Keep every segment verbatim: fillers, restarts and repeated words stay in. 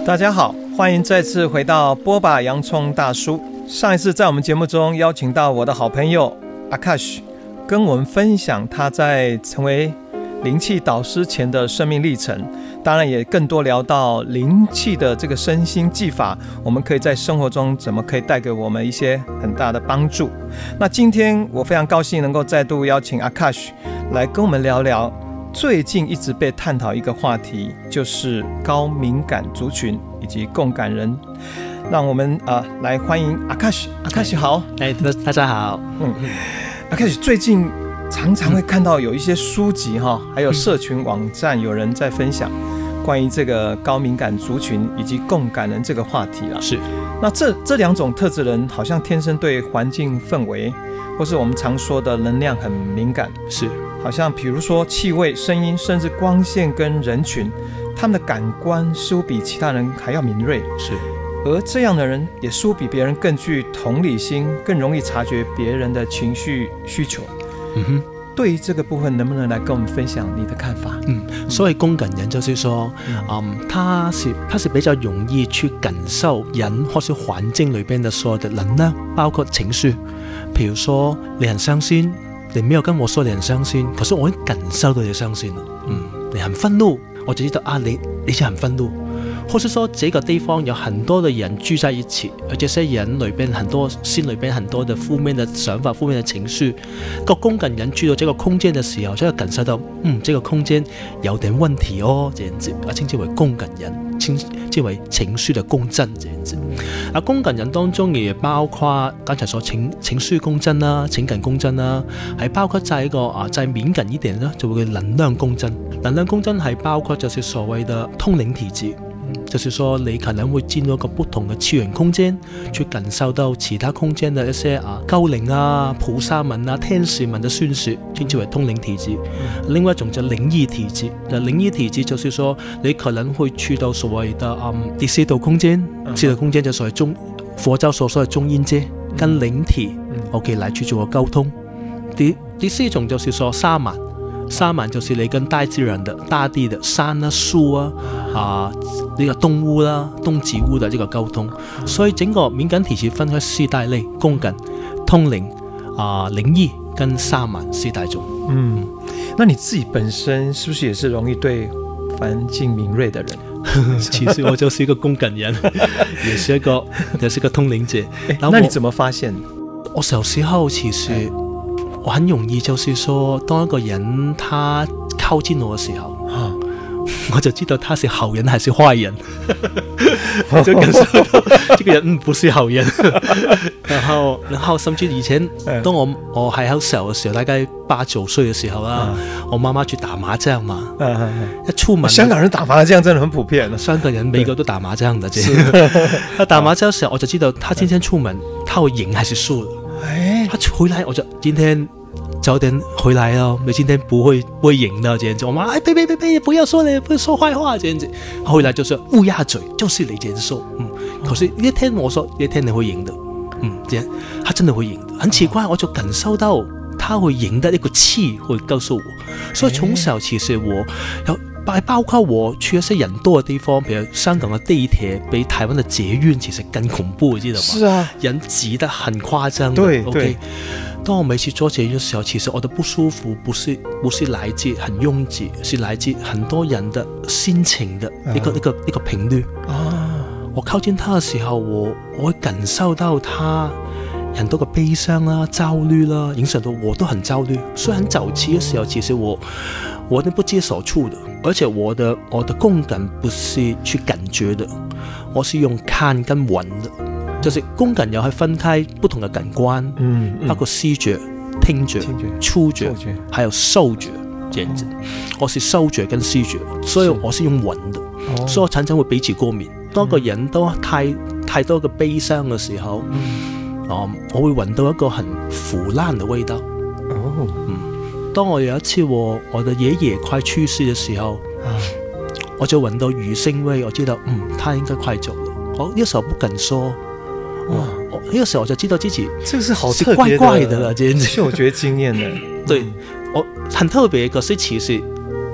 大家好，欢迎再次回到波霸洋葱大叔。上一次在我们节目中邀请到我的好朋友 Akash 跟我们分享他在成为灵气导师前的生命历程，当然也更多聊到灵气的这个身心技法，我们可以在生活中怎么可以带给我们一些很大的帮助。那今天我非常高兴能够再度邀请 Akash 来跟我们聊聊最近一直被探讨一个话题，就是高敏感族群以及共感人。让我们、呃、来欢迎 Akash。 Akash 好。 哎，大家好。 嗯 Akash 最近常常会看到有一些书籍哈，还有社群网站有人在分享关于这个高敏感族群以及共感人这个话题啦。 是。 那这这两种特质人好像天生对环境氛围，或是我们常说的能量很敏感。 是。 好像比如说气味、声音，甚至光线跟人群，他们的感官似乎比其他人还要敏锐。 是。 而这样的人也似乎比别人更具同理心，更容易察觉别人的情绪需求。 嗯哼。 对于这个部分，能不能来跟我们分享你的看法？ 嗯，所谓共感人就是说，嗯，嗯他是他是比较容易去感受人或是环境里边的所有的能量，包括情绪。比如说你很傷心，你沒有跟我說你很傷心，可是我會感受到你傷心了。嗯，你很憤怒，我就知道啊，你你就很憤怒。或是說這個地方有很多的人聚在一起，而這些人裏邊很多心裏邊很多的負面的想法、負面的情緒，個共感人去到這個空間的時候，就會感受到，嗯，這個空間有點問題哦，這樣子啊，稱之為共感人，稱之為情緒的共振，這樣子。啊，共感人當中也包括剛才說情情緒共振啦、情感共振啦，還包括在一個啊再敏感一點呢，就會能量共振。能量共振還包括就是所謂的通靈體質。就是說你可能會進入一個不同的次元空間，去感受到其他空間的一些啊高靈啊、菩薩們啊、天使們的宣說，稱之為通靈體質。嗯、另外一種就靈異體質，那靈異體質就是說你可能會去到所謂的嗯第四度空間，第四度空間就所謂中佛教所說的中陰界，跟靈體、嗯、OK 來去做個溝通。第第四種就是說沙曼。沙曼就是你跟大自然的大地的山啊、樹啊、啊呢個動物啦、啊、動植物的這個溝通，所以整個敏感體質分開四大類：共感、通靈、啊靈異跟沙曼四大種。 嗯，那你自己本身是不是也是容易對環境敏銳的人？ 其實我就是一個共感人，也是一個也是一個通靈者。 那你怎麼發現？ 我小時候其實我很容易就是說，當一個人他靠近我的時候，啊、我就知道他是好人還是壞人，我就感受到這個人嗯不是好人。然後，然後甚至以前當我我還好小嘅時候，大概八九歲嘅時候啦，啊、我媽媽去打麻將嘛，啊啊啊、一出門， 香港人打麻將真的很普遍， 香港人每個都打麻將的，他打麻將嘅時候，我就知道他今天出門，他會贏還是輸。哎，他回來我就今天早點回來哦，你今天不會不會贏的這樣子。我媽哎，別別別別，不要說你，不要說壞話這樣子。回來就說烏鴉嘴，就是你這樣說。嗯，可是一天我說一天你會贏的，嗯，這樣他真的會贏的。很奇怪，我就感受到他會贏的一個氣會告訴我。所以從小其實我有。包括我去一些人多的地方，比如香港的地鐵比台灣的捷運其實更恐怖，你知道嗎？是啊，人擠得很誇張。對 ，OK 對。當我每次坐捷運的時候，其實我的不舒服不是不是來自很擁擠，是來自很多人的心情的一個、啊、一個一個頻率。啊，我靠近他的時候，我我會感受到他很多個悲傷啦、焦慮啦，影響到我都很焦慮。所以很早期的時候，其實我我都不知所措的。而且我的我的共感不是去感覺的，我是用看跟聞的，就是共感又係分開不同的感官，嗯，嗯包括視覺、聽覺、觸覺，還有嗅覺這樣子。我是嗅覺跟視覺，所以我是用聞的，哦、所以我常常會彼此過敏。當個人都太太多嘅悲傷嘅時候，嗯嗯、我會聞到一個很腐爛的味道。哦，嗯。當我有一次我我的爺爺快去世的時候，啊、我就聞到魚腥味，我知道嗯，他應該快走了。我那個時候不敢說，哇，我那個時候我就知道自己這個是好特別的， 怪怪的了，這樣子嗅覺經驗的。 對，我很特別，可是其實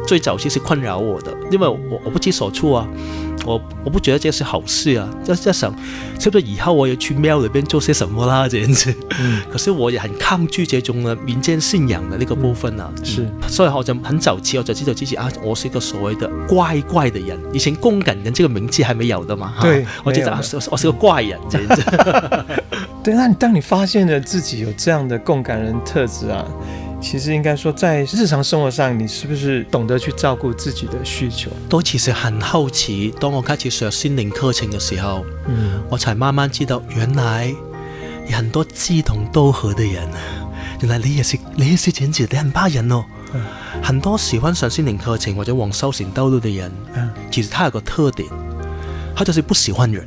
最早其实困扰我的，因为我我不知所措啊，我我不觉得这是好事啊，在在想，是不是以后我也去庙裏邊做些什麼啦，這樣子。嗯，可是我也很抗拒這種呢民間信仰的那個部分啊。是，所以我就很早期我就知道自己啊，我是一個所謂的怪怪的人。以前共感人這個名字還沒有的嘛。 對， 啊、我記得啊，我是個怪人，這樣子。 對，那你當你發現了自己有這樣的共感人特質啊，其實應該說在日常生活上，你是不是懂得去照顧自己的需求？ 都其實很好奇，當我開始上心靈課程嘅時候，嗯，我才慢慢知道，原來有很多志同道合的人，原來你也是你也是這樣子，你很怕人哦。嗯、很多喜歡上心靈課程或者往修行道路的人，嗯、其實他有個特點，他就是不喜歡人，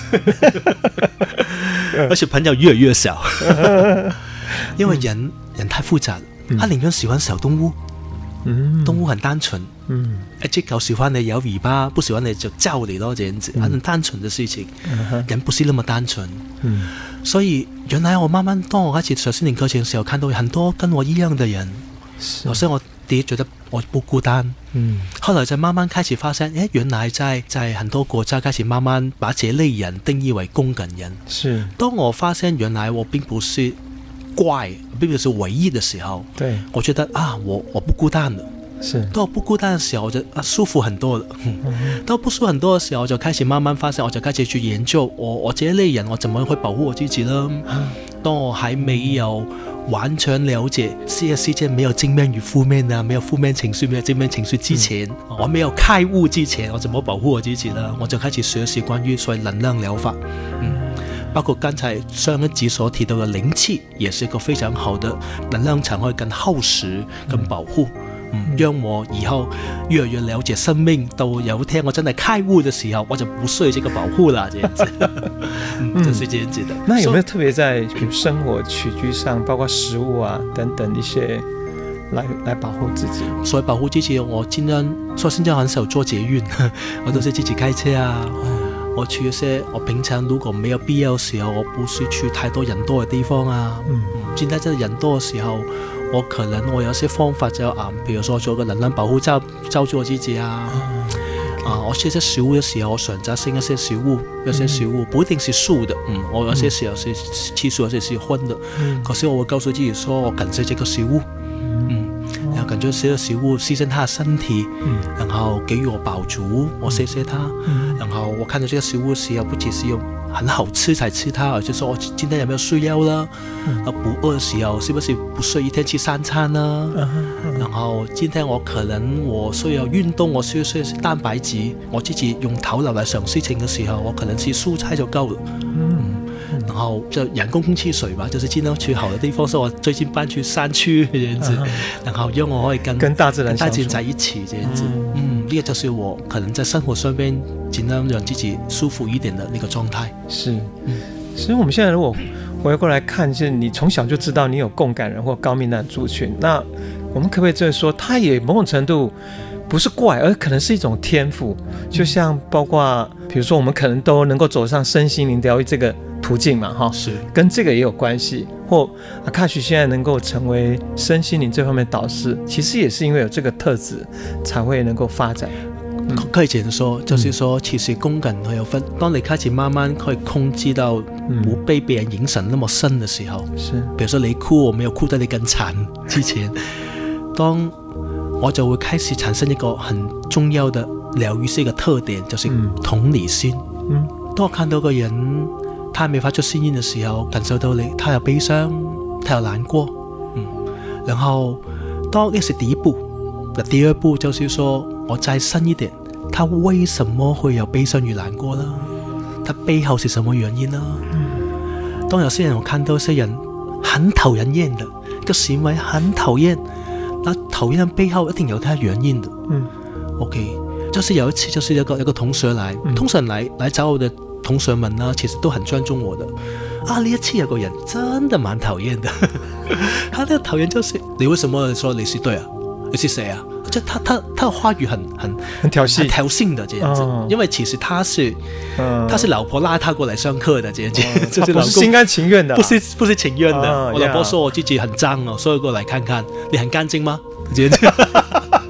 而且朋友越來越少，因為人、嗯、人太複雜。他寧願喜歡小動物，嗯，動物很單純，嗯，一隻狗喜歡你有尾巴，不喜歡你就叫你咯，這樣子，很單純的事情，嗯、人不是那麼單純，嗯，所以原來我慢慢當我開始上心靈課程的時候，看到很多跟我一樣的人，所以我第一覺得我不孤單，嗯，後來就慢慢開始發現，誒，原來在在很多國家開始慢慢把這類人定義為共感人，是，當我發現原來我並不是怪，並不是唯一的時候，對，我覺得啊，我我不孤單了。是，當我不孤單的時候，我就啊舒服很多了。嗯、當我不舒服很多的時候，我就開始慢慢發現，我就開始去研究我我這一類人，我怎麼會保護我自己呢？嗯、當我還沒有完全了解這個世界沒有正面與負面啊，沒有負面情緒，沒有正面情緒之前，嗯、我沒有開悟之前，我怎麼保護我自己呢？我就開始學習關於所謂能量療法。嗯。包括剛才上一集所提到的靈氣，也是一個非常好的能量場，可以更厚實、更保護，嗯，讓我以後越來越了解生命。到有一天我真的開悟的時候，我就不需要這個保護啦，這樣子，嗯，就是這樣子的。 那有沒有特別在比如生活起居上，包括食物啊等等一些來來保護自己？ 所以保護自己，我盡量，所以現在很少做捷運，我都是自己開車啊。我去一些我平常如果沒有必要的時候，我不是去太多人多的地方啊。嗯，現在真係人多的時候，我可能我有些方法就啊，比如說做個能量保護罩罩住我自己啊。嗯、啊，我吃一些食物的時候，我選擇性一些食物，有些食物不一定是素的。嗯，我有些時候是吃素，有些是荤的。嗯，可是我會告訴自己說，我感謝這個食物。嗯，然後感覺這個食物犧牲他的身體，嗯、然後給予我飽足，我謝謝他。嗯然後我看到這個食物時候，不只是用很好吃才吃它，而且說我今天有沒有需要啦？嗯、不餓的時候，是不是不需要一天吃三餐呢？嗯嗯、然後今天我可能我需要運動，我需要需要蛋白質，我自己用頭腦來想事情的時候，我可能吃蔬菜就夠了。嗯嗯、然後就人工空氣水吧，就是盡量去好的地方。所以我最近搬去山區這樣子，嗯、然後讓我可以跟跟大自然大自然在一起這樣子。嗯。嗯呢個就是我可能在生活上邊盡量讓自己舒服一點的那個狀態。是， 嗯，所以我們現在如果回過來看，就是你從小就知道你有共感人或高敏感族群，那我們可不可以這樣說，它也某種程度不是怪，而可能是一種天賦？就像包括，比如說我們可能都能夠走上身心靈療癒這個途徑嘛，哈，是跟這個也有關係。或阿卡許現在能夠成為身心靈這方面導師，其實也是因為有這個特質才會能夠發展。 嗯、可以這樣說，就是說，其實共感會有分。當你開始慢慢可以控制到不被別人影響那麼深的時候，是、嗯，比如說你哭，我沒有哭得你更慘之前，當我就會開始產生一個很重要的療癒師嘅特點，就是同理心。嗯，當我看到個人，他沒發出聲音的時候，感受到你，他有悲傷，他有難過，嗯，然後當呢是第一步，那第二步就是說我再深一點，他為什麼會有悲傷與難過呢？他背後是什麼原因呢？嗯，當有些人我看到有些人很討人厭的，個行為很討厭，那討厭背後一定有他原因的。嗯 ，OK，就是有一次，就是有個有個同學來，嗯、通常來來找我的。同學們呢，其實都很尊重我的。啊，呢一次有個人真的蠻討厭的。他的討厭就是你為什麼說你是對啊？你是誰啊？就他他他的話語很很很挑釁， 很挑釁的這樣子。哦、因為其實他是、嗯、他是老婆拉他過來上課的這樣子，哦、就是不是心甘情願的、啊， 不是不是情願的。 哦、 我老婆說我自己很髒哦，所以過來看看，你很乾淨嗎？這樣子。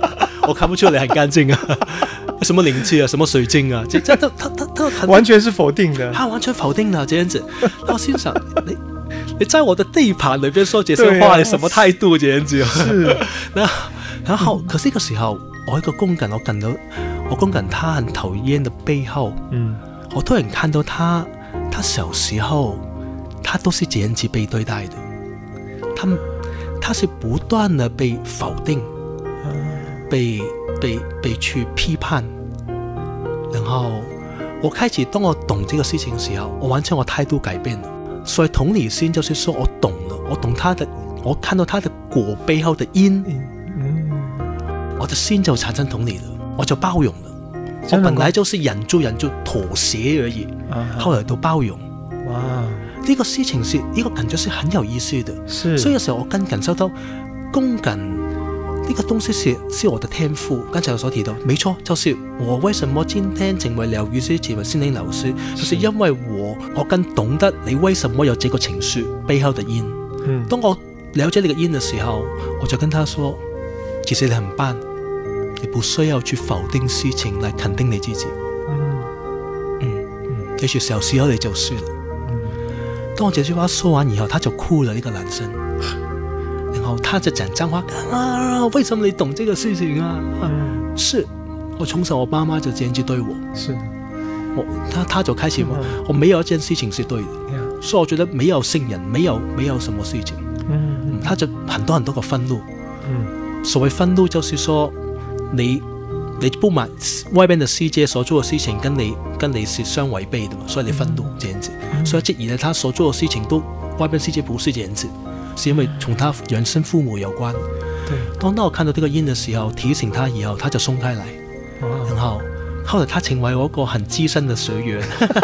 我看不出你很干净啊，什么灵气啊，什么水晶啊，这这他他他他完全是否定的， 他完全否定了这样子。然后心想你你在我的地盘裏邊說這些話，你什麼態度這樣子？ 是， 然然後可是個時候，我一個工人，我見到我工人他很討厭的背後，嗯，我突然看到他，他小時候他都是這樣子被對待的，他他是不斷的被否定，被被被去批判，然後我開始當我懂這個事情的時候，我完全我態度改變了。所以同理心就是說我懂了，我懂他的，我看到他的果背後的因，嗯，我的心就產生同理了，我就包容了。我本來就是忍住忍住妥協而已，啊、後來都包容。哇，呢個事情是呢、這個感覺是很有意思的，是。所以有時候我更感受到共感呢個東西是是我的天賦。剛才我所提到，沒錯，就是我為什麼今天成為療癒師、成為心靈老師，就是因為我我更懂得你為什麼有這個情緒背後的因。嗯，當我了解你的因的時候，我就跟他說，其實你很棒，你不需要去否定事情來肯定你自己。嗯嗯嗯，也許小時候你就是了。嗯，當我這句話說完以後，他就哭了，呢、這個男生。然後他就講髒話啊！為什麼你懂這個事情啊？嗯、是我從小我爸媽就這樣子對我，是我他他就開始我、嗯、我沒有一件事情是對的，嗯、所以我覺得沒有聖人，沒有沒有什麼事情。嗯嗯、他就很多很多個憤怒。嗯、所謂憤怒就是說你你不滿外邊的世界所做的事情跟你跟你是相違背的嘛，所以你憤怒這樣子。嗯、所以質疑呢，他所做的事情都外邊世界不是這樣子。是因為從他原生父母有關。對，當當我看到這個因的時候，提醒他以後，他就鬆開來。然後後來他成為我一個很資深的學員。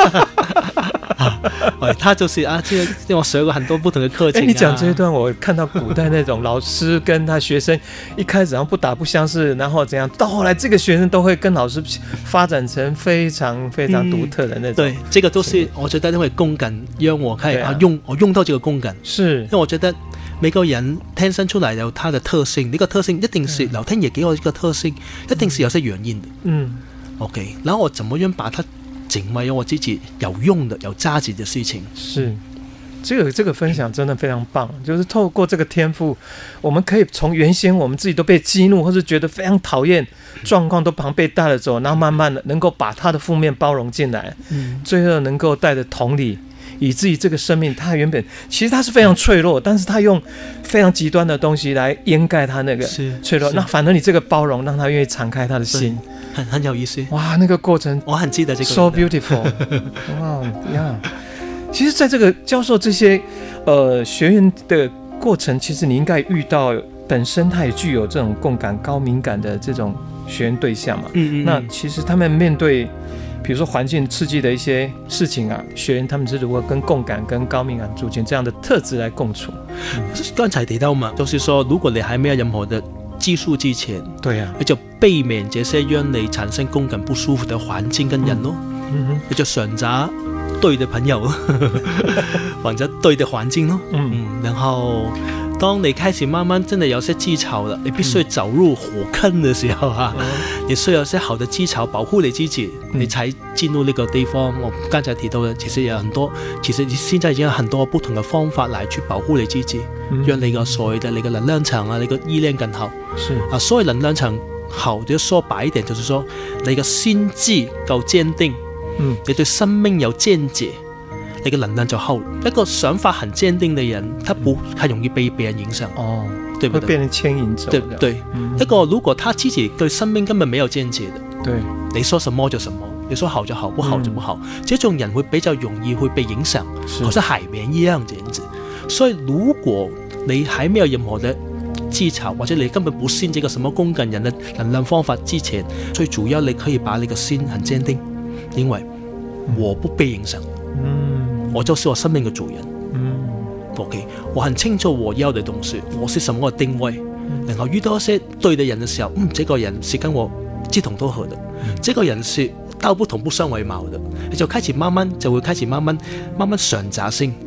他就是啊，這讓我學過很多不同的課程、啊。你講這一段，我看到古代那種老師跟他學生一開始然後不打不相識，然後怎樣，到後來這個學生都會跟老師發展成非常非常獨特的那種。嗯、對，這個都是我覺得因為共感讓我可以啊用我用到這個共感，是因為我覺得每個人天生出來有他的特性，呢、這個特性一定是老天爺給我一個特性，一定是有些原因的。嗯 ，OK， 然後我怎麼樣把它成為我自己有用的、有價值的事情。是，這個這個分享真的非常棒，就是透過這個天賦，我們可以從原先我們自己都被激怒，或是覺得非常討厭狀況都旁被帶了走，然後慢慢的能夠把它的負面包容進來，嗯，最後能夠帶着同理，以至於這個生命它原本其實它是非常脆弱，但是它用非常極端的東西來掩蓋它那個脆弱，那反而你這個包容讓它願意敞開它的心，很很有意思。哇，那個過程我很記得這個 so beautiful。哇呀，其實在這個教授這些呃學員的過程，其實你應該遇到本身他也具有這種共感高敏感的這種學員對象嘛。嗯嗯。那其實他們面對比如說環境刺激的一些事情啊，學員他們是如何跟共感跟高敏感族群這樣的特質來共處？嗯、剛才提到嘛，就是說如果你還沒有任何的技術之前，對啊，你就避免這些讓你產生共感不舒服的環境跟人咯。嗯哼，你就選擇對的朋友，或者對的環境咯。嗯嗯，然後當你開始慢慢真的有些技巧了，你必須走入火坑的時候啊，嗯、你需要有些好的技巧保護你自己，嗯、你才進入那個地方。我剛才提到的，其實有很多，其實你現在已經有很多不同的方法來去保護你自己，嗯、讓你個所謂的你個能量場啊，你個意念更好。是啊，所謂能量場好，就說白一點，就是說你個心智夠堅定，嗯，你對生命有見解。你嘅能量就好，一個想法很堅定的人，他不太容易被別人影響，哦，對不對？會被人牽引走，對不對？嗯、一個如果他自己對生命根本沒有見解的，對，你說什麼就什麼，你說好就好，不好就不好，嗯、這種人會比較容易會被影響，好似海綿一樣這樣子。所以如果你還沒有任何的技巧，或者你根本不信這個什麼共感人的能量方法之前，最主要你可以把你個心很堅定，因為我不被影響。嗯。我就是我生命的主人，嗯 ，OK， 我很清楚我要的東西，我是什麼的定位，嗯、然後遇到一些對的人的時候，嗯，這個人是跟我志同道合的，嗯、這個人是道不同不相為謀的，你就開始慢慢就會開始慢慢慢慢選擇性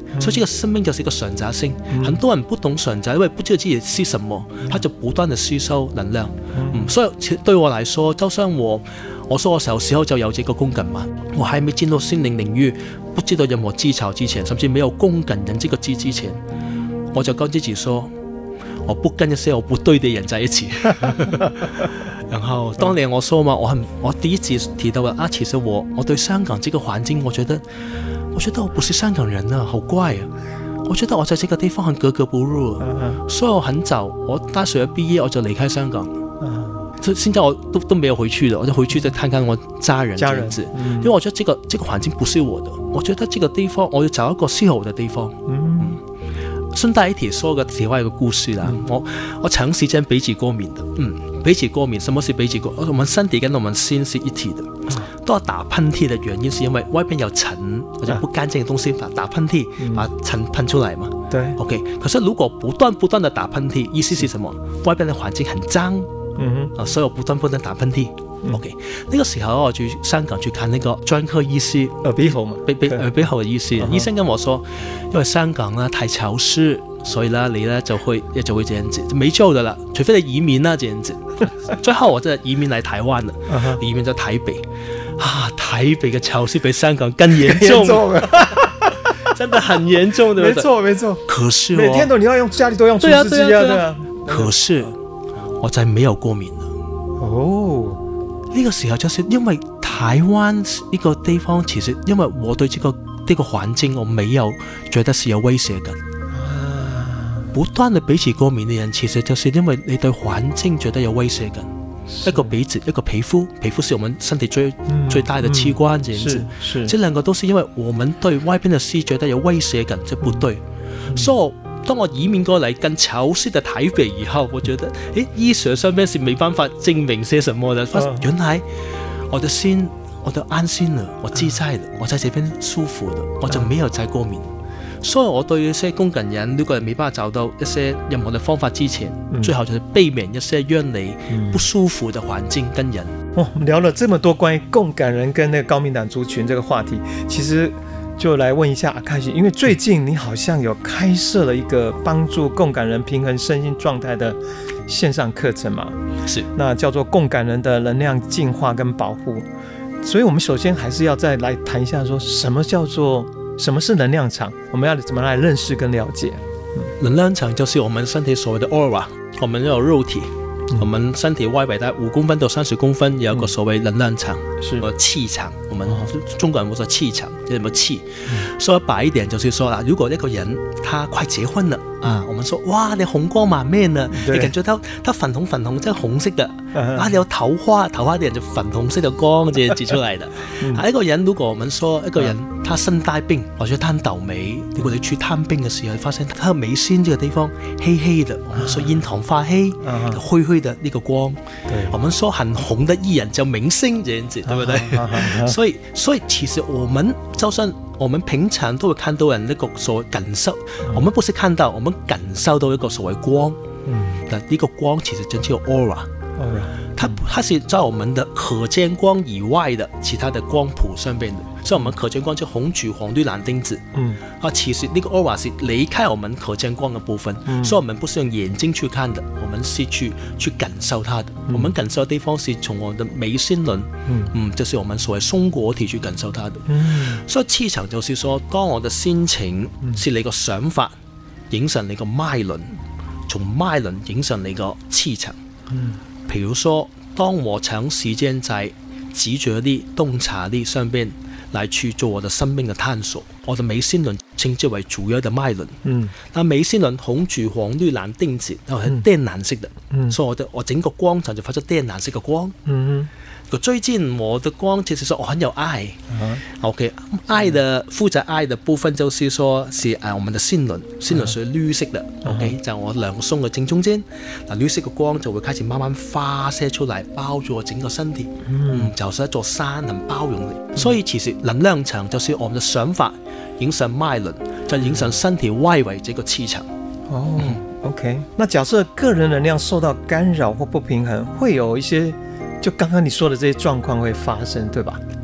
嗯、所以这个生命就是一个选择性、嗯、很多人不懂选择，因为不知道自己是什么，他就不断的吸收能量、嗯嗯、所以对我来说，就像我我說我小時候就有這個共感嘛，我還沒進入心靈領域，不知道任何技巧之前，甚至沒有共感人這個字之前，我就跟自己說，我不跟一些我不對的人在一起。然後當年我說嘛，我很我第一次提到啊，其實我我對香港這個環境，我覺得我覺得我不是香港人啊，好怪啊，我覺得我在這個地方很格格不入、啊，所以我很早我大學畢業我就離開香港。現在我都都沒有回去了，我就回去再看看我家人這樣子，嗯、因為我覺得這個這個環境不是我的，我覺得這個地方我要找一個適合我的地方。嗯，嗯順帶一提說個題外一個故事啦，嗯、我我長時間鼻子過敏的，嗯，鼻子過敏，什麼是鼻子過敏？我們身體跟我們心是一體的，都要打噴嚏的原因是因為外邊有塵或者不乾淨的東西，打打噴嚏把塵噴出來嘛。對 ，OK。可是如果不斷不斷的打噴嚏，意思是什麼？外邊的環境很髒。嗯哼，所以我不斷不斷打噴嚏。嗯、OK，那個時候我去香港去看那個專科醫師，耳鼻喉嘛，鼻鼻耳鼻喉的醫師，醫生跟我說，因為香港呢太潮濕，所以呢你呢就會就會這樣子，沒救的啦，除非你移民啦這樣子。最後我真係移民嚟台灣了，移民到台北，啊，台北嘅潮濕比香港更嚴重。真的很嚴重的，沒錯沒錯。 可是、哦、 每天都你要用家裡都用除濕機啊，對啊。 可是我就沒有過敏了。 哦， 呢個時候就是因為台灣呢個地方，其實因為我對這個呢個環境我沒有覺得是有威脅感。啊，不斷的鼻子過敏的人，其實就是因為你對環境覺得有威脅感。一個鼻子，一個皮膚，皮膚是我們身體最、嗯、最大的器官，這樣子。是，是，這兩個都是因為我們對外邊的事覺得有威脅感，這不對。 嗯、 所以當我移民過來更潮濕的台北以後，我覺得，誒，醫學上面是沒辦法證明些什麼的。發現原來我的心，我都安心了，我自在了，我在這邊舒服了，我就沒有再過敏。所以我對一些共感人，如果沒辦法找到一些任何的方法之前，嗯、最好就是避免一些讓你不舒服的環境跟人。 哦，我們聊了這麼多關於共感人跟那個高敏感族群這個話題，其實就來問一下阿卡西，因為最近你好像有開設了一個幫助共感人平衡身心狀態的線上課程嘛？ 是， 那叫做共感人的能量淨化跟保護。所以我們首先還是要再來談一下，說什麼叫做什麼是能量場？我們要怎麼來認識跟了解？ 嗯、能量場就是我們身體所謂的 aura， 我們有肉體。嗯、我們身體外圍大概五公分到三十公分有一個所謂能量場，是個氣場。我們中國人會說氣場，即係什麼氣。說、嗯、白一點就是說啦，如果一個人他快結婚了、嗯、啊，我們說哇，你紅光滿面了，你感覺到他粉紅粉紅，即係紅色的、嗯、啊，你有桃花，桃花啲人就粉紅色的光這樣擠出來的。嗯、啊，一個人如果我們說一個人他身帶病或者他倒霉，如果你去探病嘅時候，發現他眉心這個地方黑黑的，我們說印堂發黑，嗯、灰灰的那個光，對我們說很紅的藝人叫明星這樣子，對不對？所以所以其實我們就算我們平常都會看到人那個所謂感受，嗯、我們不是看到，我們感受到一個所謂光。嗯，那呢個光其實就叫 aura。aura，它它是在我們的可見光以外的其他的光譜上邊的，所以我們可見光就紅橘黃綠藍靛紫。嗯，啊，其實呢個 aura 是離開我們可見光的部分，嗯、所以我們不是用眼睛去看的，我們是去去感受它的。嗯、我們感受的地方是從我們的眉心輪，嗯嗯，就是我們所謂松果體去感受它的。嗯，所以氣場就是說，當我的心情是你個想法影響你個脈輪，從脈輪影響你個氣場。嗯。譬如說，當我長時間在執着力、洞察力上邊來去做我的生命的探索，我的眉心輪稱之為主要的脈輪。嗯，那眉心輪紅、橘、黃、綠、藍、靛、紫，然後係靛藍色的。嗯，所以我的我整個光場就發出靛藍色嘅光。嗯。最近我的光其實說我很有愛。uh-huh. OK， 愛的負責愛的部分就是說是誒我們的心輪，心輪是綠色的。Uh-huh. OK，就我兩胸嘅正中間，嗱綠色嘅光就會開始慢慢發射出來，包住我整個身體。嗯，嗯，就是一座山，很包容你。嗯、所以其實能量場就是我們的想法影響脈輪，再影響身體外圍這個氣場。 哦、嗯、，OK， 那假設個人能量受到干擾或不平衡，會有一些就剛剛你說的這些狀況會發生，對吧？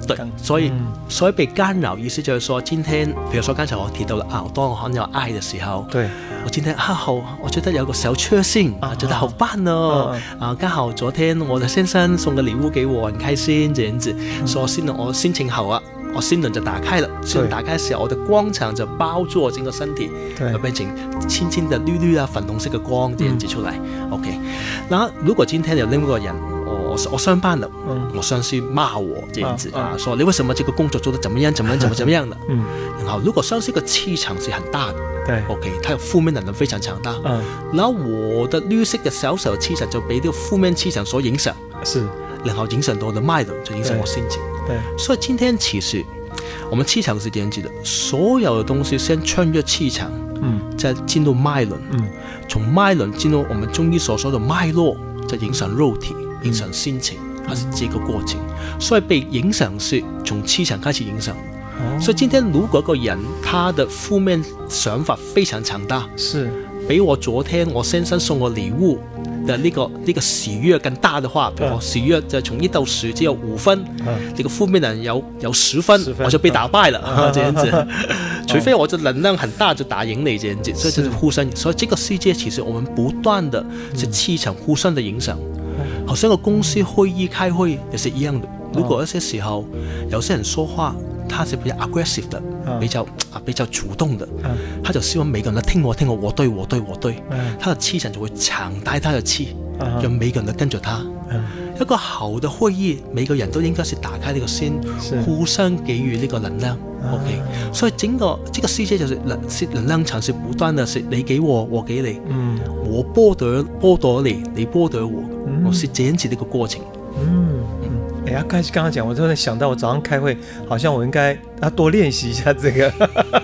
对，所以、嗯、所以被干扰意思就是说，今天比如說剛才我提到了啊，當我很有愛的時候， 對， 我今天啊好，我覺得有個小確幸啊，覺得好棒哦，啊，啊剛好昨天我的先生送個禮物給我，很開心，這樣子，嗯、所以心輪我心情好啊，我心輪就打開了，心輪打開時候，我的光場就包住我整個身體，對，變成輕輕的綠綠啊粉紅色嘅光，這樣子出來、嗯、，OK。然後如果今天有另一個人。我我上班了、嗯，我上司罵我這樣子啊，啊，說你為什麼這個工作做得怎麼樣，怎麼樣，怎麼怎麼樣的？嗯，然後如果上司個氣場是很大的，對 ，OK，他有負面能量非常強大，嗯，然後我的綠色的小小氣場就被這個負面氣場所影響，是，然後影響到我的脈輪，就影響我心情，對，所以今天其實我們氣場是這樣子的，所有的東西先穿越氣場，嗯，再進入脈輪，嗯，從脈輪進入我們中醫所說的脈絡，再影響肉體。影響心情，它是這個過程，所以被影響是從氣場開始影響。哦、所以今天如果一個人他的負面想法非常強大，是比我昨天我先生送我禮物的呢、這個呢、這個喜悅更大的話，比如喜悅就從一到十只有五分，呢、嗯、個負面人有有十分，十分我就被打敗了，嗯、這樣子。嗯、除非我的能量很大就打贏你這樣子，所以就是互相。所以這個世界其實我們不斷的是氣場互相的影響。好像個公司會議開會也是一樣的。如果一些時候有些人說話，他是比較 aggressive 的，比較啊比較主動的，他就希望每個人都聽我聽我，我對我對我對，他的氣場就會強大他的氣，讓每個人都跟着他。一個好的會議，每個人都應該是打開呢個心，互相給予呢個能量。OK，所以整個這個世界就是能能量場是不斷的，是你給我，我給你，嗯、我剝奪剝奪你，你剝奪我，我、嗯、是這樣子的一個過程。嗯嗯，哎呀，剛才剛剛講，我突然想到，我早上開會，好像我應該要多練習一下這個。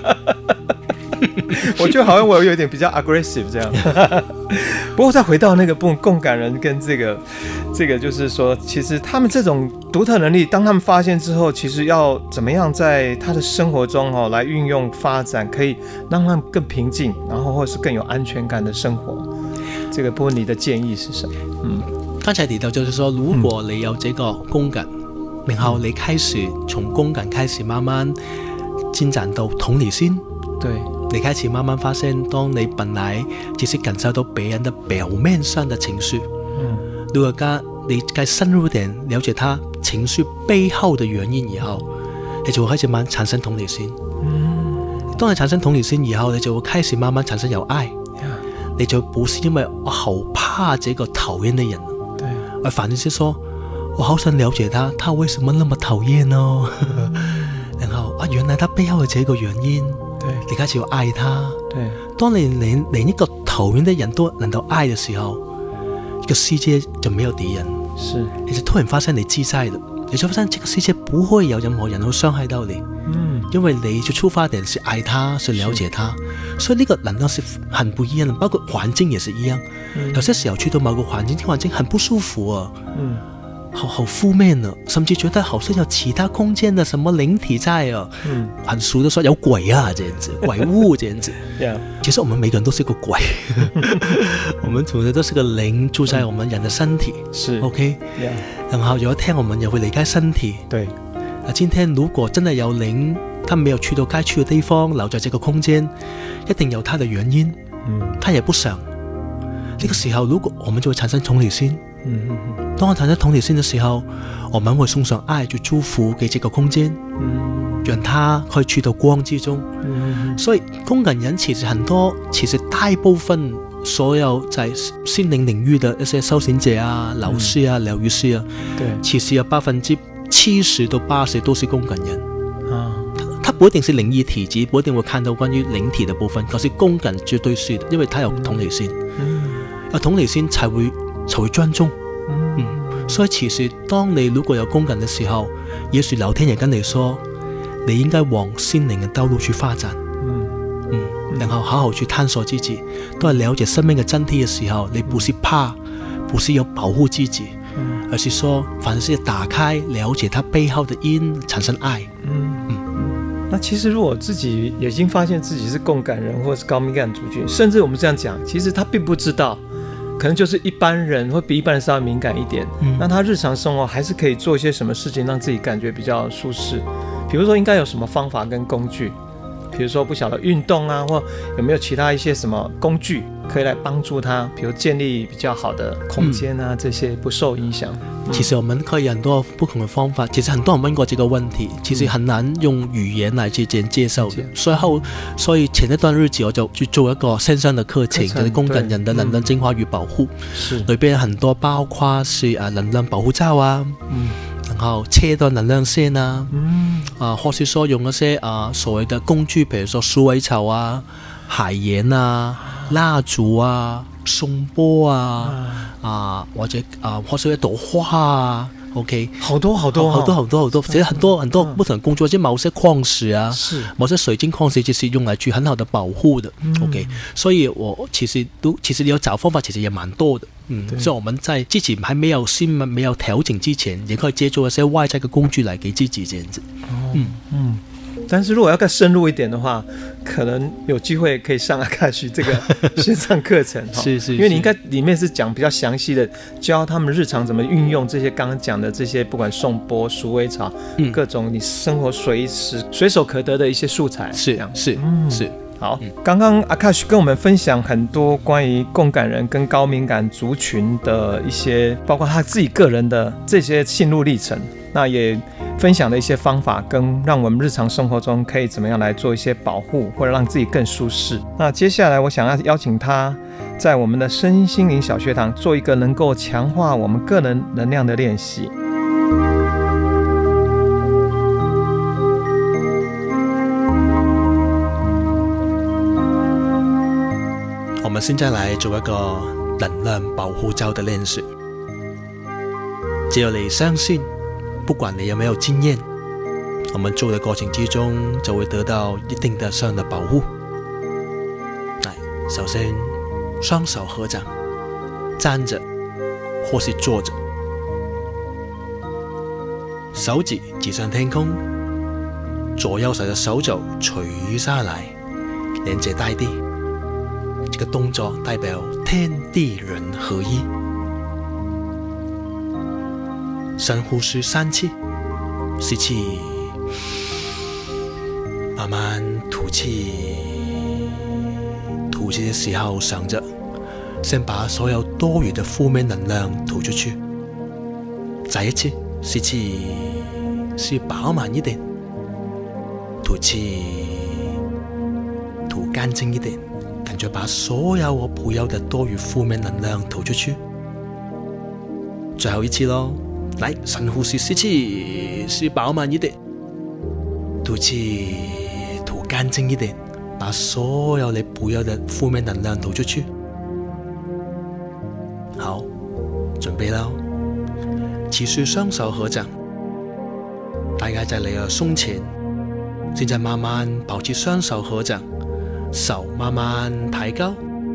我覺得好像我有點比較 aggressive 這樣。不過再回到那個共共感人跟這個這個就是說，其實他們這種獨特能力，當他們發現之後，其實要怎麼樣在他的生活中哈、哦、來運用發展，可以讓他們更平靜，然後或是更有安全感的生活。這個部分你的建議是什麼？嗯，剛才提到就是說，如果你有這個共感，嗯、然後你開始從共感開始慢慢進展到同理心，對。你開始慢慢發現，當你本來只是感受到別人的表面上的情緒，嗯，如果加你再深入點了解他情緒背後的原因以後，你就會開始慢慢產生同理心。嗯，當你產生同理心以後，你就會開始慢慢產生有愛。嗯、你就不是因為我好怕這個討厭的人，對，而反而是說我好想了解他，他為什麼那麼討厭哦？嗯、然後啊，原來他背後有這個原因。對，你開始要愛他。對，當你連連一個討厭的人都能夠愛的時候，這個世界就沒有敵人。是，你就突然發現你自在了，你就發現這個世界不會有任何人會傷害到你。嗯，因為你就出發點是愛他，是了解他，所以呢個能量是很不一樣的。包括環境也是一樣。嗯、有些時候去到某個環境，啲環境很不舒服啊。嗯。好好負面啊，甚至覺得好像有其他空間的什麼靈體在啊，嗯，很俗的說有鬼啊，這樣子，鬼物這樣子。yeah. 其實我們每個人都是個鬼，我們同樣都是個靈住在我們人的身體，是 OK。Yeah. 然後有一天我們也會離開身體。對。啊，今天如果真的有靈，他沒有去到該去的地方，留在這個空間，一定有他的原因。嗯，他也不想。呢個時候，如果我們就會產生同理心。嗯嗯嗯，當我產生同理心的時候，我們會送上愛，去祝福給這個空間，嗯，讓他可以去到光之中。嗯，所以共感人其實很多，其實大部分所有在心靈領域的一些修行者啊、老師啊、療癒師啊，對，其實有百分之七十到八十都是共感人。啊，他不一定是靈異體質，不一定會看到關於靈體的部分，可是共感絕對是，因為他有同理心。嗯，有同理心才會。才會專注，嗯，所以其實當你如果有共感的時候，也許老天爺跟你說，你應該往心靈的道路去發展，嗯嗯，然後好好去探索自己，都係了解生命嘅真諦嘅時候，你不是怕，不是要保護自己，嗯，而是說，凡事打開，了解它背後的因，產生愛，嗯嗯。 那其實如果自己已經發現自己是共感人或是高敏感族群，甚至我們這樣講，其實他並不知道可能就是一般人会比一般人稍微敏感一点，嗯，那他日常生活还是可以做一些什么事情让自己感觉比较舒适？比如说应该有什么方法跟工具？比如说不晓得运动啊，或有没有其他一些什么工具可以来帮助他，比如建立比较好的空间啊，嗯、这些不受影响。嗯、 其实我们可以很多不同的方法。其实很多人问过这个问题，其实很难用语言来直接介绍的。嗯、所以后，所以前一段日子我就去做一个线上的课程，就是共感人的能量净化与保护。是、嗯，裏邊很多包括是啊能量保護罩啊。嗯。然後切斷能量線啊，嗯，啊，或是說用一些啊所謂的工具，譬如說鼠尾草啊、海鹽啊、蠟燭啊、頌缽啊，啊或者啊或是一朵花啊 ，OK， 好多好多好多好多好多，其實很多很多不同的工具，或者某些礦石啊，是某些水晶礦石，就是用來去很好的保護的、嗯、，OK， 所以我其實都其實你要找方法，其實也蠻多的。嗯，所以我們在之前還沒有先沒有調整之前，也可以借助一些外在的工具來給自己這樣子。 哦、嗯嗯，但是如果要更深入一點的話，可能有機會可以上Akash這個線上課程。是是，因為你應該裡面是講比較詳細的，教他們日常怎麼運用這些剛剛講的這些，不管頌缽、鼠尾草，嗯、各種你生活隨時隨手可得的一些素材。 是這樣是、嗯、是。 好，剛剛Akash跟我們分享很多關於共感人跟高敏感族群的一些，包括他自己個人的這些心路歷程，那也分享了一些方法，跟讓我們日常生活中可以怎麼樣來做一些保護，或者讓自己更舒適。那接下來我想要邀請他在我們的身心靈小學堂做一個能夠強化我們個人能量的練習。 我們現在來做一個能量保護罩的練習。只要你相信，不管你有沒有經驗，我們做的過程之中就會得到一定的上的保護。來，首先雙手合掌，站着或是坐着，手指指向天空，左右手的手肘垂下來，連接大地。這個動作代表天地人合一。深呼吸三次，吸氣，慢慢吐氣。吐氣的時候想着，先把所有多餘的負面能量吐出去。再一次吸氣，吸飽滿一點，吐氣，吐乾淨一點。感覺把所有我不要的多餘負面能量吐出去。最後一次咯，來，深呼吸，吸氣，吸飽滿一點，吐氣，吐乾淨一點，把所有你不要的負面能量吐出去。好，準備啦，持續雙手合掌，大概在你嘅胸前，現在慢慢保持雙手合掌。手慢慢抬高，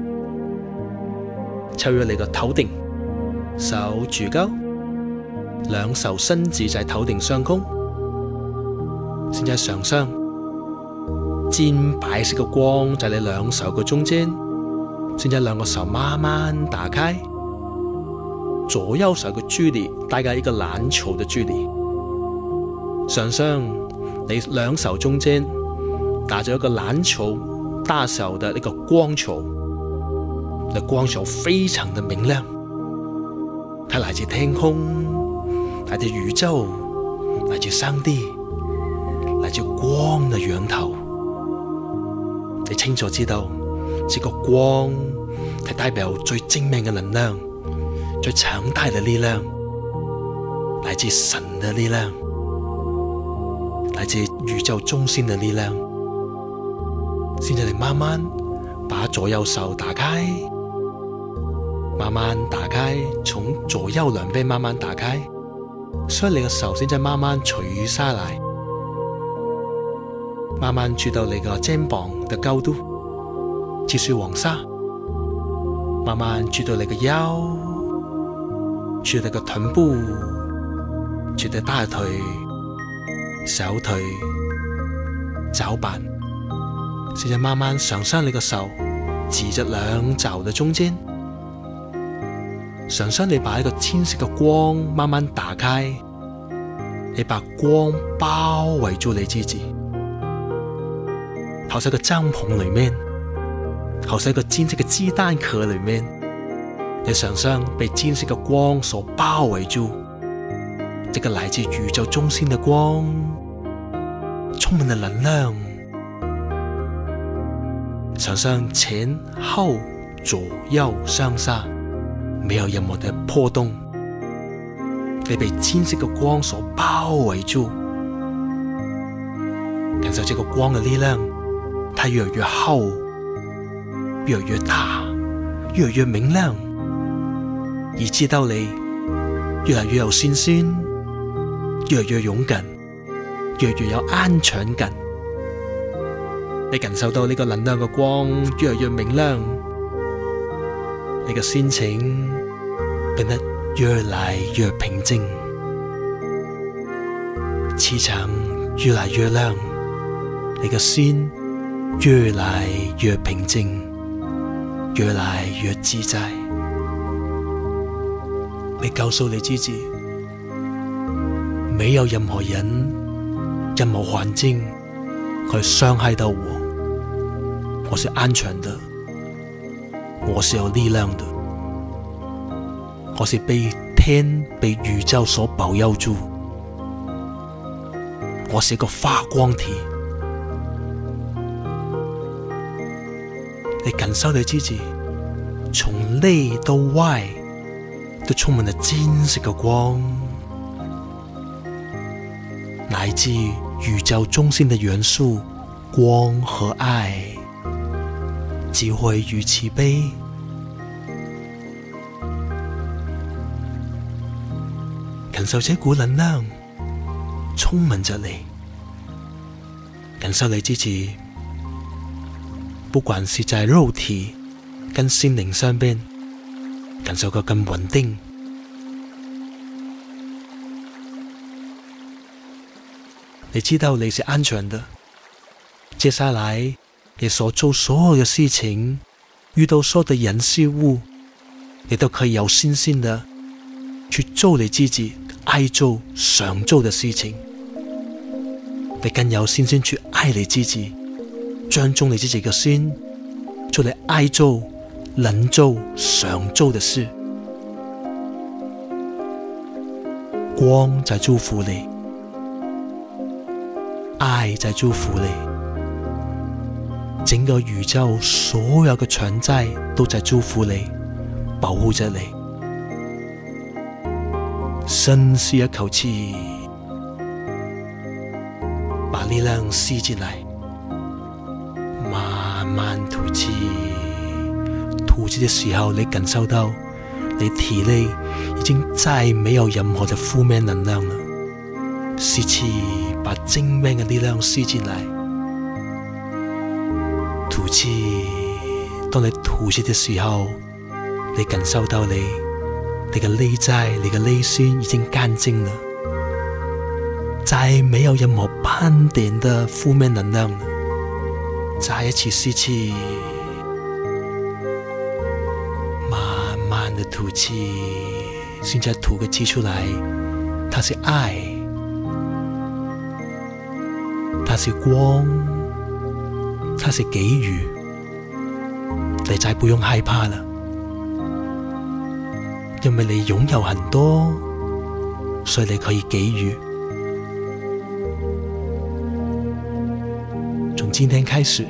抽入你個頭頂，手舉高，兩手伸直在頭頂上空。現在想象金白色嘅光在你兩手嘅中間。現在兩個手慢慢打開，左右手嘅距離大概一個籃球嘅距離。想象你兩手中間打咗一個籃球大小的那個光球，那光球非常的明亮，它來自天空，來自宇宙，來自上帝，來自光的源頭。你清楚知道，這個光係代表最精明嘅能量，最強大的力量，來自神的力量，來自宇宙中心的力量。現在你慢慢把左右手打開，慢慢打開，從左右兩邊慢慢打開，所以你嘅手現在慢慢垂下來，慢慢去到你個肩膀的高度，繼續往下，慢慢去到你嘅腰，去到你嘅臀部，去到大腿、小腿、腳板。現在慢慢上上你個手，指着兩肘的中間， 想象你把一個天色嘅光慢慢打開，你把光包圍住你自己，好似一個帳篷裏面，好似一個金色嘅雞蛋殼裏面，你想象被金色嘅光所包圍住，這個來自宇宙中心的光，充滿了能量。想象前後左右上下沒有任何的波動，你被金色嘅光所包圍住，感受這個光的力量，它越來越厚，越來越大，越來越明亮，以至到你越來越有信心，越來越勇敢，越來越有安全感。你感受到呢個能量嘅光越來越明亮，你嘅心情變得越來越平靜，氣場越來越亮，你嘅心越來越平靜，越來越自在。你告訴你自己，沒有任何人、任何環境可以傷害到我，我是安全的，我是有力量的，我是被天、被宇宙所保佑住，我是一個發光體。你感受你自己從內到外都充滿了金色嘅光，來自宇宙中心的元素光和愛，智慧與慈悲。感受這股能量充滿着你，感受你自己不管是在肉體跟心靈上邊感受個更穩定。你知道你是安全的，接下來你所做所有的事情，遇到所有的人事物，你都可以有信心的去做你自己愛做想做的事情，你更有信心去愛你自己，尊重你自己的心，做你愛做能做想做的事。光在祝福你，愛在祝福你，整個宇宙所有嘅存在都在祝福你，保護着你。深吸一口氣，把力量吸進來，慢慢吐氣。吐氣的時候，你感受到你體內已經再沒有任何的負面能量了。吸氣，把正面的力量吸進來。吐氣，當你吐氣的時候，你感受到你你的內在、你的內心已經乾淨了，再沒有任何半點的負面能量了。再一次吸氣，慢慢的吐氣。現在吐個氣出來，它是愛，它是光，它是給予。你再不用害怕了，因為你擁有很多，所以你可以給予。從今天開始，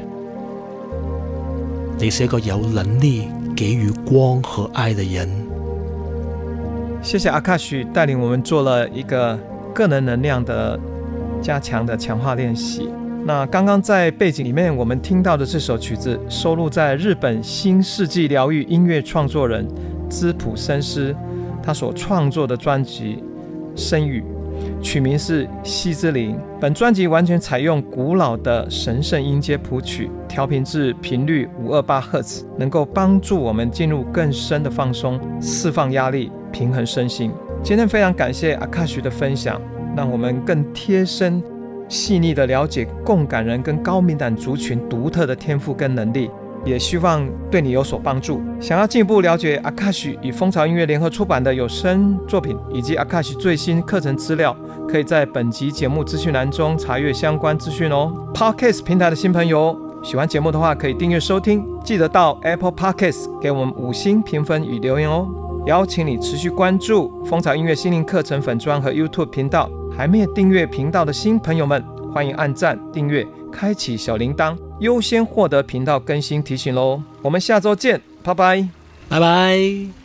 你是一個有能力給予光和愛的人。 謝謝阿卡許帶領我們做了一個個人能量的加強的強化練習。那剛剛在背景裡面我們聽到的這首曲子收錄在日本新世紀療癒音樂創作人茲普森斯他所創作的專輯《聲語》，曲名是《西之靈》。本專輯完全採用古老的神聖音階譜曲，調頻至頻率五百二十八赫茲，能夠幫助我們進入更深的放鬆，釋放壓力，平衡身心。今天非常感謝阿卡許的分享，讓我們更貼身細膩的了解共感人跟高敏感族群獨特的天賦跟能力， 也希望对你有所帮助。想要进一步了解 Akash 与风潮音乐联合出版的有声作品以及 Akash 最新课程资料，可以在本集节目资讯栏中查阅相关资讯哦。Podcast 平台的新朋友，喜欢节目的话可以订阅收听，记得到 Apple Podcast 给我们五星评分与留言哦。邀请你持续关注风潮音乐心灵课程粉专和 YouTube 频道。还没有订阅频道的新朋友们，欢迎按赞订阅，开启小铃铛，优先获得频道更新提醒咯。我们下周见，拜拜， 拜拜。